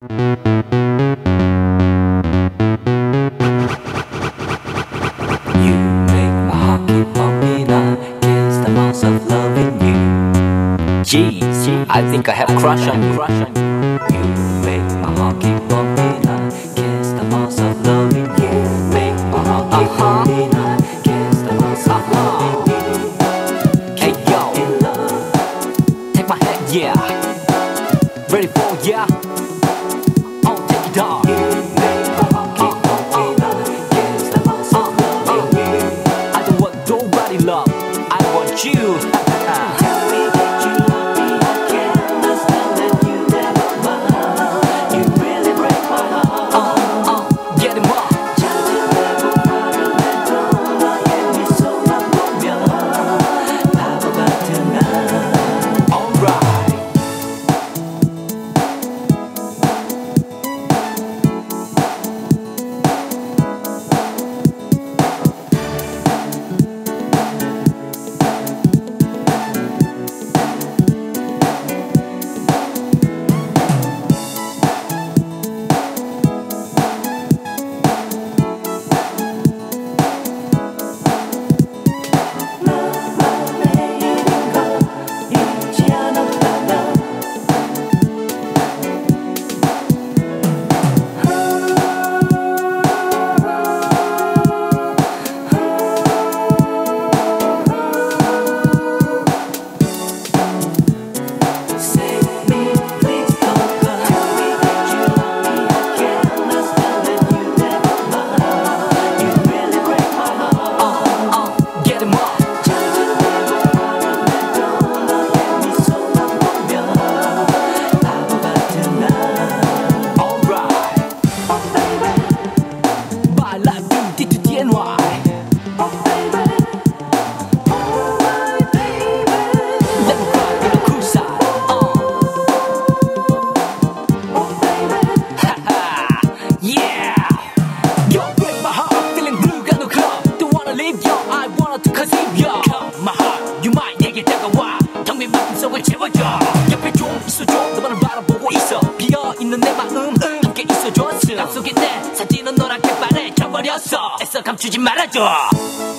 You make my heart keep pumping. I guess the most of loving you. Jeez, I think I have a crush on you. You make my heart keep pumping. I guess the most of loving you. Make my heart keep pumping. I guess the most of loving you. Hey yo, in love. Take my hand, yeah. Ready for yeah. Oh, take it off. You make my heart keep pumping. I guess the most of loving you. I don't want nobody love. I want you. Tell me that you love me. I can't understand that you never mind. You really break my heart. Get him up. 찾으려고 말을 해도 너의 미소만 보면 바보 같은 날. Alright. 옆에 좀 있어줘. 너만을 바라보고 있어. 비어있는 내 마음 함께 있어줘. 그 속에 내 사진은 노랗게 빨개져버렸어. 애써 감추지 말아줘.